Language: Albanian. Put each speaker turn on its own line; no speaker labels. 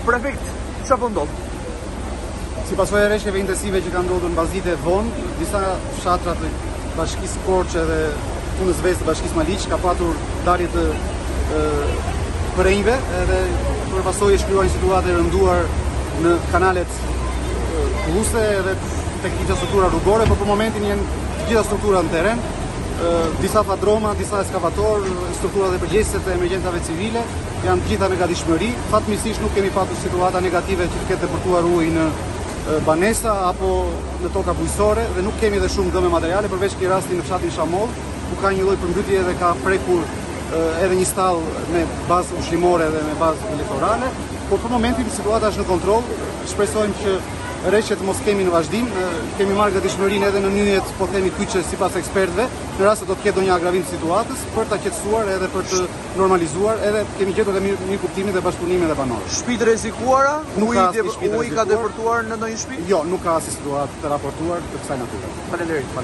Prefekt, çfarë po ndodh?
Si pasojë e rreshjeve intensive që kanë ndodhur në bazitë e vonë, disa fshatra të bashkisë Korçë dhe punës Vestë të bashkisë Maliq ka patur darje të përrenjve edhe për pasojë shkruajnë situata e rënduar në kanalet pulluse edhe tek infrastruktura rrugore, por për momentin janë të gjitha strukturat në terren, disa fadroma, disa eskavator, strukturat e përgjegjëse të emergjentave civile janë të gjitha në gatishmëri. Fatmirësisht nuk kemi patur situata negative që të ketë depërtuar ujë në banesa apo në toka bujësore dhe nuk kemi dhe shumë dëme materiale përveç këtij rasti në fshatin Shamoll, ku ka një lloj përmbytje dhe ka prekur edhe një stall me bazë ushqimore dhe me bazë elektorale, por për momentin situata është në kontroll. Shpresojmë që rreshtet mos kemi në vazhdim, kemi marrë gatishmërinë edhe në mënyrë po themi kyçe sipas ekspertëve, në rast se do të ketë ndonjë agravim të situatës, për ta qetësuar edhe për të normalizuar, edhe kemi gjetur edhe mirë kuptimin dhe bashkëpunimin me banorët.
Shtëpitë rrezikuara, uji ka depërtuar në ndonjë shtëpi?
Jo, nuk ka asnjë situatë të raportuar të kësaj natyre.
Faleminderit.